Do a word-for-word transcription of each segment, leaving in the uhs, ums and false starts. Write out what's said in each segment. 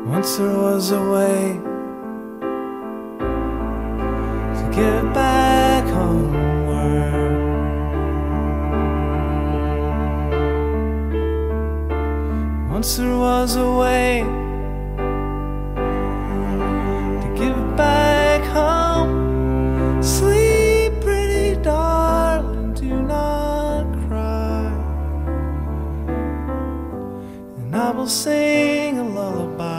Once there was a way to get back homeward. Once there was a way to give back home. Sleep, pretty darling, do not cry, and I will sing a lullaby.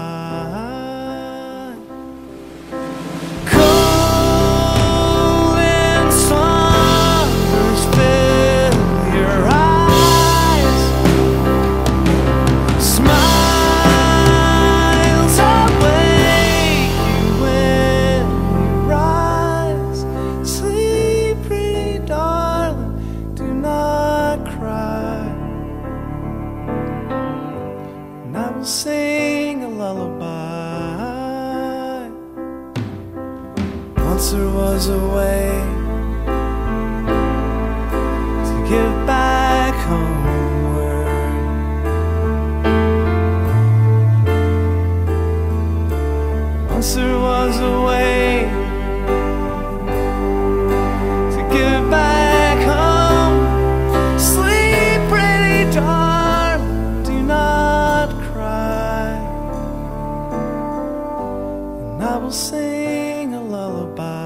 Sing a lullaby. Once there was a way to give back homeward. Once there was a way to give back home. Sleep, pretty darling, do not cry, I will sing a lullaby.